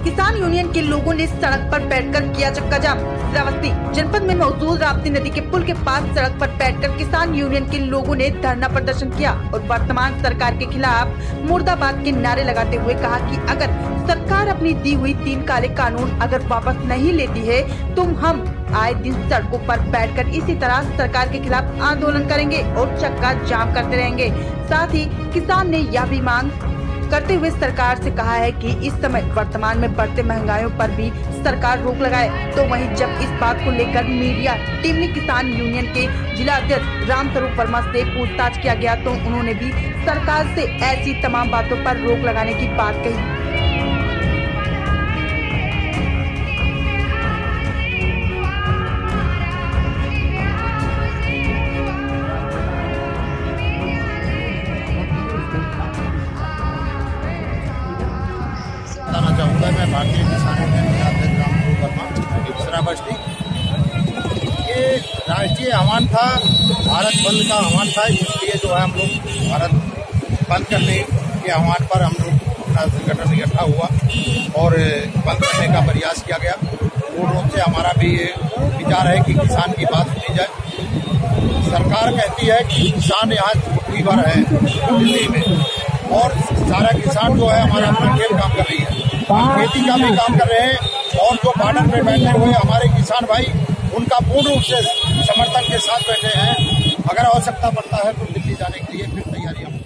किसान यूनियन के लोगों ने सड़क पर बैठकर किया चक्का जाम। श्रावस्ती जनपद में मौजूद राप्ती नदी के पुल के पास सड़क पर बैठकर किसान यूनियन के लोगों ने धरना प्रदर्शन किया और वर्तमान सरकार के खिलाफ मुर्दाबाद के नारे लगाते हुए कहा कि अगर सरकार अपनी दी हुई 3 काले कानून अगर वापस नहीं लेती है तो हम आए दिन सड़कों पर बैठकर इसी तरह सरकार के खिलाफ आंदोलन करेंगे और चक्का जाम करते रहेंगे। साथ ही किसान ने यह भी मांग करते हुए सरकार से कहा है कि इस समय वर्तमान में बढ़ते महंगाइयों पर भी सरकार रोक लगाए। तो वहीं जब इस बात को लेकर मीडिया टीम ने किसान यूनियन के जिला अध्यक्ष रामस्वरूप वर्मा से पूछताछ किया गया तो उन्होंने भी सरकार से ऐसी तमाम बातों पर रोक लगाने की बात कही। बताना चाहूँगा मैं भारतीय किसान यूनियन के अध्यक्ष रामस्वरूप वर्मा श्रावस्ती। ये राष्ट्रीय आह्वान था, भारत बंद का आह्वान था, इसलिए जो है हम लोग भारत बंद करने के आह्वान पर हम लोग अपना संगठन इकट्ठा हुआ और बंद करने का प्रयास किया गया। पूर्ण रूप से हमारा भी ये विचार है कि किसान की बात सुनी जाए। सरकार कहती है कि किसान यहाँ छुट्टी पर है दिल्ली में और सारा किसान जो है हमारा अपना खेत काम कर रही है, खेती का भी काम कर रहे हैं और जो बॉर्डर पे बैठे हुए हमारे किसान भाई उनका पूर्ण रूप से समर्थन के साथ बैठे हैं। अगर आवश्यकता पड़ता है तो दिल्ली जाने के लिए फिर तैयारी